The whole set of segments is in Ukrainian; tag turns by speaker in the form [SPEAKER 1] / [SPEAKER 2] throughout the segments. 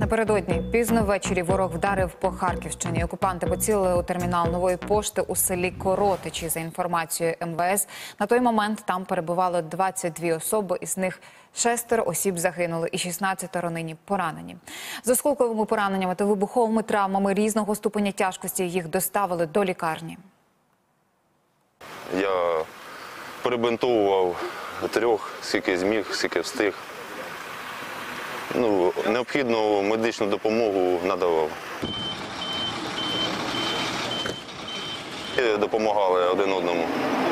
[SPEAKER 1] Напередодні пізно ввечері ворог вдарив по Харківщині. Окупанти поцілили у термінал Нової пошти у селі Коротичі. За інформацією МВС, на той момент там перебувало 22 особи, із них 6 осіб загинули і 16 нині поранені. З осколковими пораненнями та вибуховими травмами різного ступеня тяжкості їх доставили до лікарні.
[SPEAKER 2] Я перебинтовував 3, скільки зміг, скільки встиг. Необхідну медичну допомогу надавав. І допомагали один одному.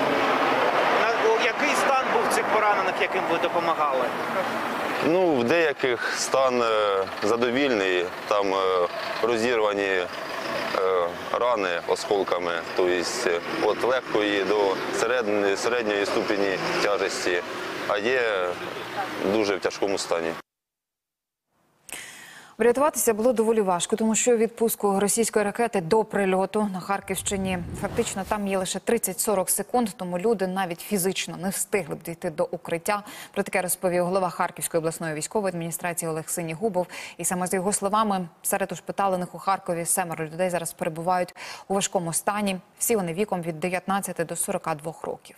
[SPEAKER 3] Який стан був цих поранених, яким ви допомагали?
[SPEAKER 2] В деяких стан задовільний, там розірвані рани осколками, тобто від легкої до середньої ступені тяжесті, а є дуже в тяжкому стані.
[SPEAKER 1] Врятуватися було доволі важко, тому що від пуску російської ракети до прильоту на Харківщині фактично там є лише 30-40 секунд, тому люди навіть фізично не встигли б дійти до укриття. Про таке розповів голова Харківської обласної військової адміністрації Олег Синігубов. І саме за його словами, серед ушпиталених у Харкові 7 людей зараз перебувають у важкому стані. Всі вони віком від 19 до 42 років.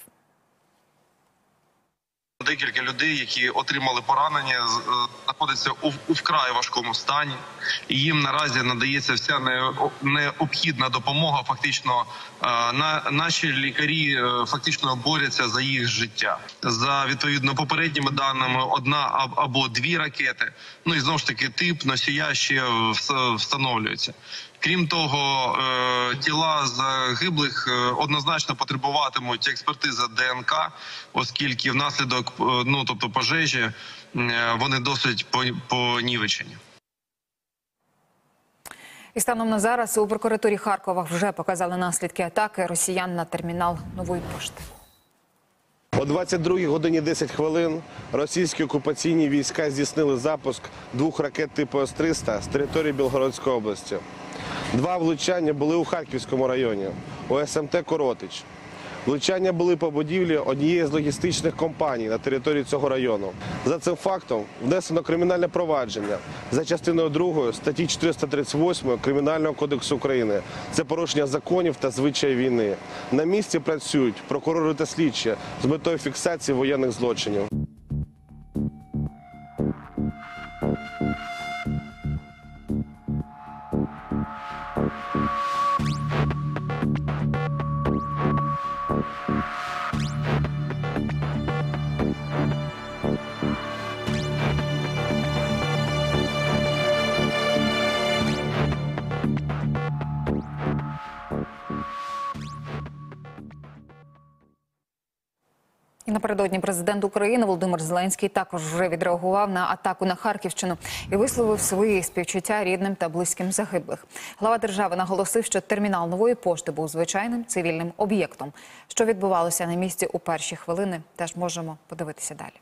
[SPEAKER 4] Декілька людей, які отримали поранення, знаходяться у вкрай важкому стані. І їм наразі надається вся необхідна допомога. Фактично, наші лікарі фактично борються за їх життя. За, відповідно, попередніми даними, 1 або 2 ракети. І, знову ж таки, тип носія ще встановлюється. Крім того, тіла загиблих однозначно потребуватимуть експертизи ДНК, оскільки внаслідок пожежі вони досить понівечені.
[SPEAKER 1] І станом на зараз у прокуратурі Харкова вже показали наслідки атаки росіян на термінал Нової пошти.
[SPEAKER 5] О 22 годині 10 хвилин російські окупаційні війська здійснили запуск 2 ракет типу С-300 з території Білгородської області. 2 влучання були у Харківському районі, у СМТ «Коротич». Влучання були по будівлі однієї з логістичних компаній на території цього району. За цим фактом внесено кримінальне провадження за частиною 2 статті 438 Кримінального кодексу України. Це порушення законів та звичаїв війни. На місці працюють прокурори та слідчі з метою фіксації воєнних злочинів.
[SPEAKER 1] І напередодні президент України Володимир Зеленський також вже відреагував на атаку на Харківщину і висловив свої співчуття рідним та близьким загиблих. Глава держави наголосив, що термінал Нової пошти був звичайним цивільним об'єктом. Що відбувалося на місці у перші хвилини, теж можемо подивитися далі.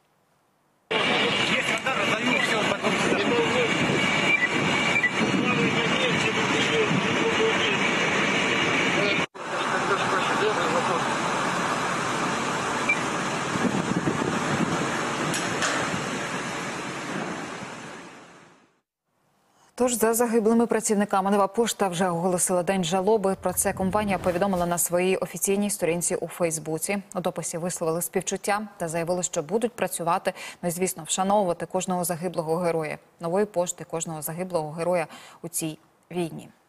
[SPEAKER 1] Тож за загиблими працівниками Нова пошта вже оголосила день жалоби. Про це компанія повідомила на своїй офіційній сторінці у Фейсбуці. У дописі висловили співчуття та заявили, що будуть працювати, і, звісно, вшановувати кожного загиблого героя Нової пошти, кожного загиблого героя у цій війні.